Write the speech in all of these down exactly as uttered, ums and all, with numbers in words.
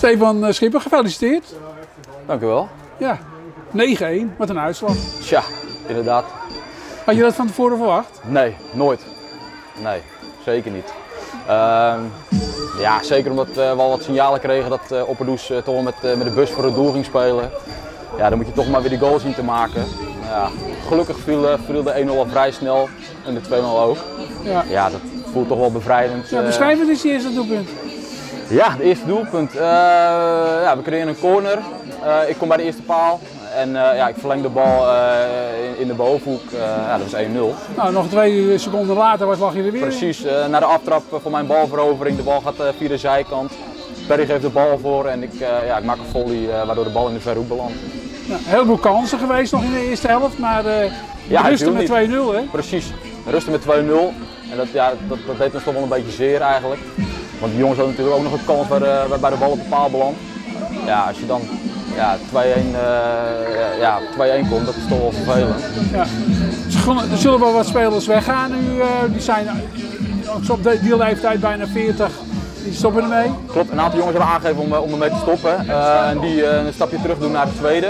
Stefan Schipper, gefeliciteerd. Dank u wel. Ja, negen één, wat een uitslag. Tja, inderdaad. Had je dat van tevoren verwacht? Nee, nooit. Nee, zeker niet. Uh, ja, zeker omdat uh, we al wat signalen kregen dat uh, Opperdoes uh, toch wel met, uh, met de bus voor het doel ging spelen. Ja, dan moet je toch maar weer die goal zien te maken. Ja, gelukkig viel, uh, viel de één nul al vrij snel en de twee nul ook. Ja. Ja, dat voelt toch wel bevrijdend. Ja, beschrijf het eens, die eerste doelpunt. Ja, het eerste doelpunt. Uh, ja, we kregen een corner. Uh, ik kom bij de eerste paal en uh, ja, ik verleng de bal uh, in, in de bovenhoek. Uh, ja, dat was één nul. Nou, nog twee seconden later was, lag je er weer. Precies, uh, naar de aftrap van mijn balverovering. De bal gaat uh, via de zijkant. Perry geeft de bal voor en ik, uh, ja, ik maak een volley uh, waardoor de bal in de verre hoek belandt. Ja, een heleboel kansen geweest nog in de eerste helft, maar uh, ja, rusten met twee nul, hè? Precies, rusten met twee nul. En dat, ja, dat, dat deed ons toch wel een beetje zeer eigenlijk. Want die jongens hadden natuurlijk ook nog een kans waar, uh, waarbij de bal op de paal belandt. Ja, als je dan ja, twee één uh, ja, twee één komt, dat is toch wel vervelend. Ja. Er zullen wel wat spelers weggaan nu, uh, die zijn op die leeftijd bijna veertig, die stoppen ermee. Klopt, een aantal jongens hebben aangegeven om, om ermee te stoppen uh, en die uh, een stapje terug doen naar de tweede.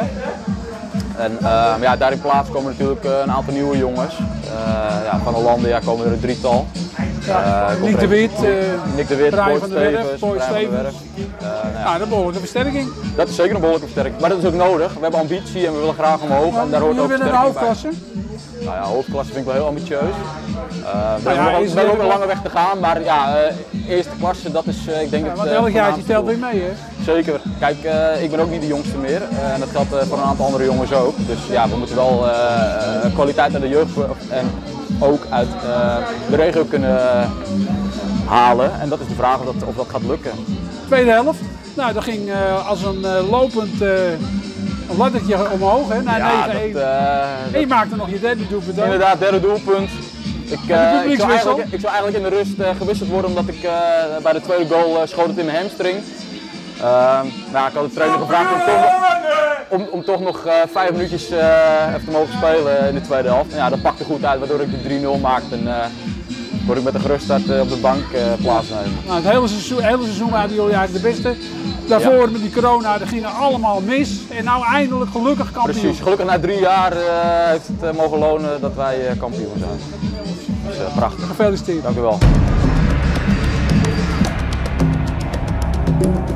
En uh, ja, daar in plaats komen natuurlijk uh, een aantal nieuwe jongens. Uh, ja, van Hollande ja, komen er een drietal. Ja, uh, Nick de Wit, uh, Nick de Wit, Brian van der Werf, Boy Stevens. Uh, nou ja, dat is een behoorlijke versterking. Dat is zeker een behoorlijke versterking, maar dat is ook nodig. We hebben ambitie en we willen graag omhoog. Maar en daar hoort ook willen een hoofdklasse? Nou ja, hoofdklasse vind ik wel heel ambitieus. Uh, we nou ja, hebben nog ook een lange weg te gaan, maar ja, uh, eerste klasse, dat is uh, ik denk ja, het. Want uh, elk jaar telt weer mee, hè? Zeker. Kijk, uh, ik ben ook niet de jongste meer uh, en dat geldt uh, voor een aantal andere jongens ook. Dus ja, we moeten wel uh, uh, kwaliteit uit de jeugd en ook uit uh, de regio kunnen uh, halen. En dat is de vraag of dat, of dat gaat lukken. Tweede helft, nou dat ging uh, als een uh, lopend uh, een laddertje omhoog, hè, naar ja, negen één. Uh, en je maakte nog je derde doelpunt. Inderdaad, derde doelpunt. Ik, uh, ik, zou eigenlijk, ik zou eigenlijk in de rust uh, gewisseld worden omdat ik uh, bij de tweede goal uh, schoot het in mijn hamstring. Uh, nou, ik had de trainer gevraagd om toch, om, om toch nog uh, vijf minuutjes uh, even te mogen spelen in de tweede helft. En ja, dat pakte goed uit waardoor ik de drie nul maakte en uh, word ik met een geruststart uh, op de bank uh, plaatsnemen. Nou, het hele seizoen, hele seizoen waren jullie eigenlijk de beste. Daarvoor ja. Met die corona, dat ging allemaal mis. En nou eindelijk gelukkig kampioen. Precies, gelukkig na drie jaar uh, heeft het uh, mogen lonen dat wij uh, kampioen zijn. Dus uh, prachtig. Gefeliciteerd. Dank u wel.